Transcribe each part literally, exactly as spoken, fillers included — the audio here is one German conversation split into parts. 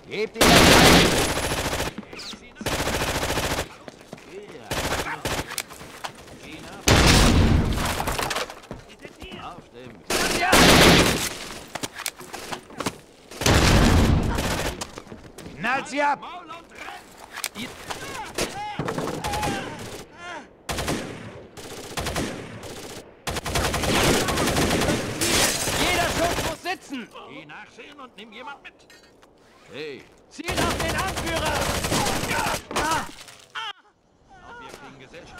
Gebt ihm das Teil! Auf dem Weg. Knallt sie ab! Jeder Schuss muss sitzen! Geh nachsehen und nimm jemand mit. Hey, Ziel auf den Anführer! Ah. und wir kriegen Gesellschaft.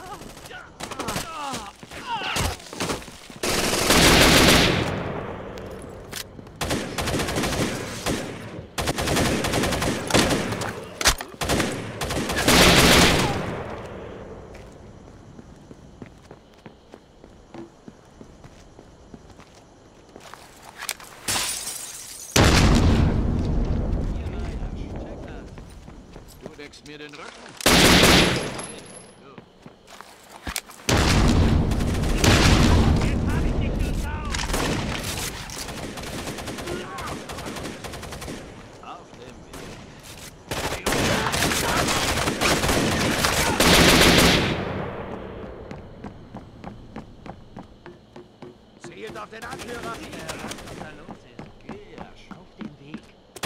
Du deckst mir den Rücken. Auf dem Weg. Zielt auf den Anführer! Geh, Arsch. Auf den Weg.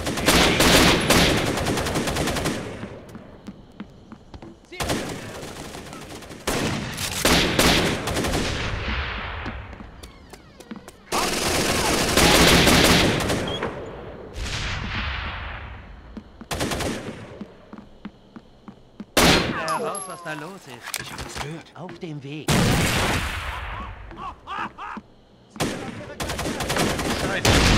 Raus, was da los ist. Ich hab was gehört. Auf dem Weg. Scheiße.